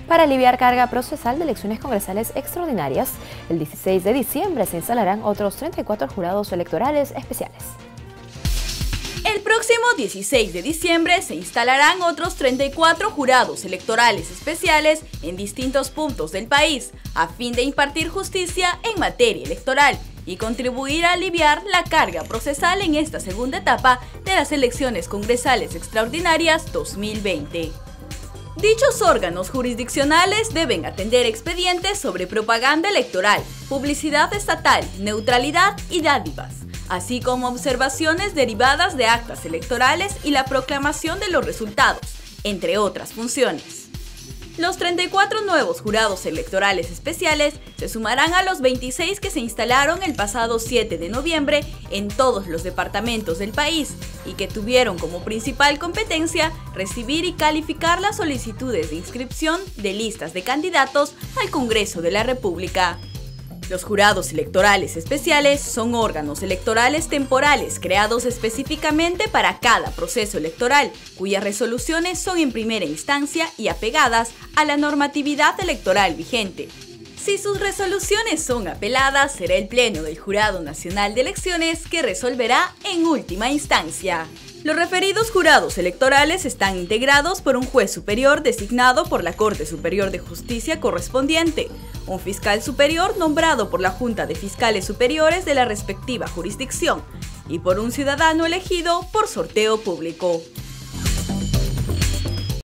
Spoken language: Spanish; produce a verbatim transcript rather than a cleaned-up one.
Para aliviar carga procesal de elecciones congresales extraordinarias, el dieciséis de diciembre se instalarán otros treinta y cuatro jurados electorales especiales. El próximo dieciséis de diciembre se instalarán otros treinta y cuatro jurados electorales especiales en distintos puntos del país, a fin de impartir justicia en materia electoral y contribuir a aliviar la carga procesal en esta segunda etapa de las elecciones congresales extraordinarias dos mil veinte. Dichos órganos jurisdiccionales deben atender expedientes sobre propaganda electoral, publicidad estatal, neutralidad y dádivas, así como observaciones derivadas de actas electorales y la proclamación de los resultados, entre otras funciones. Los treinta y cuatro nuevos jurados electorales especiales se sumarán a los veintiséis que se instalaron el pasado siete de noviembre en todos los departamentos del país y que tuvieron como principal competencia recibir y calificar las solicitudes de inscripción de listas de candidatos al Congreso de la República. Los jurados electorales especiales son órganos electorales temporales creados específicamente para cada proceso electoral, cuyas resoluciones son en primera instancia y apegadas a la normatividad electoral vigente. Si sus resoluciones son apeladas, será el Pleno del Jurado Nacional de Elecciones que resolverá en última instancia. Los referidos jurados electorales están integrados por un juez superior designado por la Corte Superior de Justicia correspondiente, un fiscal superior nombrado por la Junta de Fiscales Superiores de la respectiva jurisdicción y por un ciudadano elegido por sorteo público.